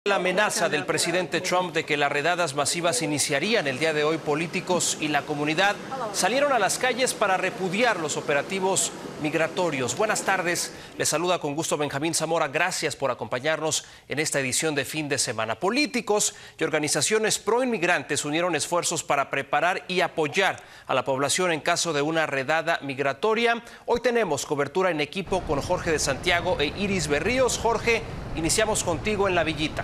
La amenaza del presidente Trump de que las redadas masivas iniciarían el día de hoy, políticos y la comunidad salieron a las calles para repudiar los operativos migratorios. Buenas tardes, les saluda con gusto Benjamín Zamora. Gracias por acompañarnos en esta edición de fin de semana. Políticos y organizaciones pro-inmigrantes unieron esfuerzos para preparar y apoyar a la población en caso de una redada migratoria. Hoy tenemos cobertura en equipo con Jorge de Santiago e Iris Berríos. Jorge, iniciamos contigo en La Villita.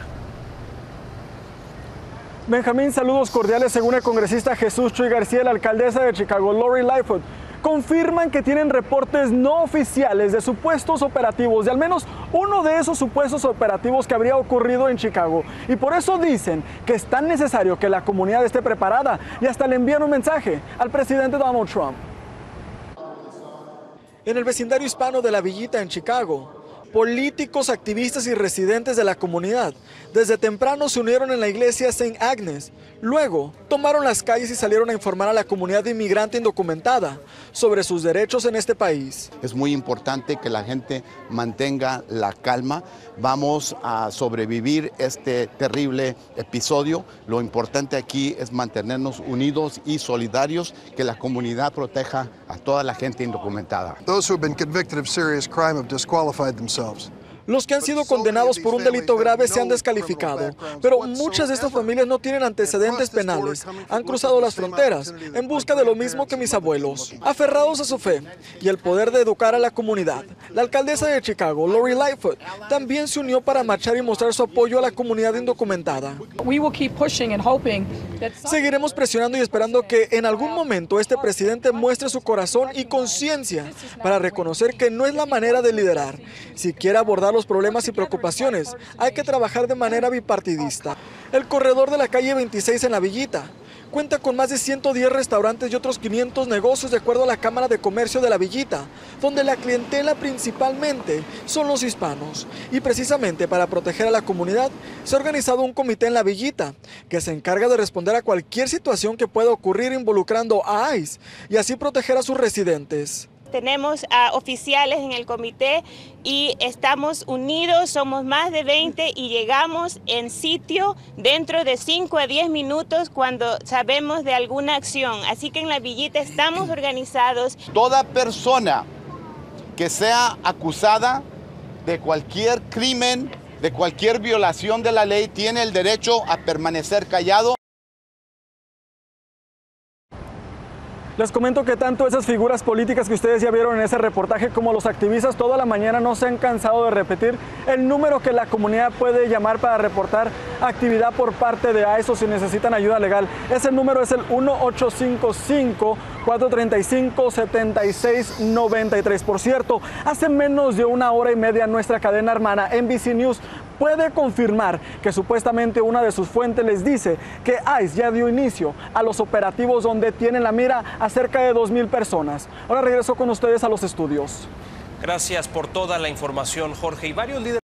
Benjamín, saludos cordiales. Según el congresista Jesús Chuy García, la alcaldesa de Chicago, Lori Lightfoot, confirman que tienen reportes no oficiales de supuestos operativos, de al menos uno de esos supuestos operativos que habría ocurrido en Chicago. Y por eso dicen que es tan necesario que la comunidad esté preparada y hasta le envían un mensaje al presidente Donald Trump. En el vecindario hispano de La Villita, en Chicago, políticos, activistas y residentes de la comunidad desde temprano se unieron en la iglesia St. Agnes. Luego, tomaron las calles y salieron a informar a la comunidad inmigrante indocumentada sobre sus derechos en este país. Es muy importante que la gente mantenga la calma. Vamos a sobrevivir este terrible episodio. Lo importante aquí es mantenernos unidos y solidarios, que la comunidad proteja a toda la gente indocumentada. Those who have been convicted of serious crime have disqualified themselves. Los que han sido condenados por un delito grave se han descalificado, pero muchas de estas familias no tienen antecedentes penales. Han cruzado las fronteras en busca de lo mismo que mis abuelos, aferrados a su fe y el poder de educar a la comunidad. La alcaldesa de Chicago, Lori Lightfoot, también se unió para marchar y mostrar su apoyo a la comunidad indocumentada. Seguiremos presionando y esperando que en algún momento este presidente muestre su corazón y conciencia para reconocer que no es la manera de liderar. Si quiere abordar los problemas y preocupaciones, hay que trabajar de manera bipartidista. El corredor de la calle 26 en La Villita cuenta con más de 110 restaurantes y otros 500 negocios, de acuerdo a la Cámara de Comercio de La Villita, donde la clientela principalmente son los hispanos. Y precisamente para proteger a la comunidad, se ha organizado un comité en La Villita que se encarga de responder a cualquier situación que pueda ocurrir involucrando a ICE y así proteger a sus residentes. Tenemos oficiales en el comité y estamos unidos, somos más de 20 y llegamos en sitio dentro de 5 a 10 minutos cuando sabemos de alguna acción. Así que en La Villita estamos organizados. Toda persona que sea acusada de cualquier crimen, de cualquier violación de la ley, tiene el derecho a permanecer callado. Les comento que tanto esas figuras políticas que ustedes ya vieron en ese reportaje como los activistas toda la mañana no se han cansado de repetir el número que la comunidad puede llamar para reportar actividad por parte de ICE o si necesitan ayuda legal. Ese número es el 1-855-435-7693. Por cierto, hace menos de una hora y media nuestra cadena hermana NBC News puede confirmar que supuestamente una de sus fuentes les dice que ICE ya dio inicio a los operativos donde tienen la mira a cerca de 2,000 personas. Ahora regreso con ustedes a los estudios. Gracias por toda la información, Jorge. Y varios líderes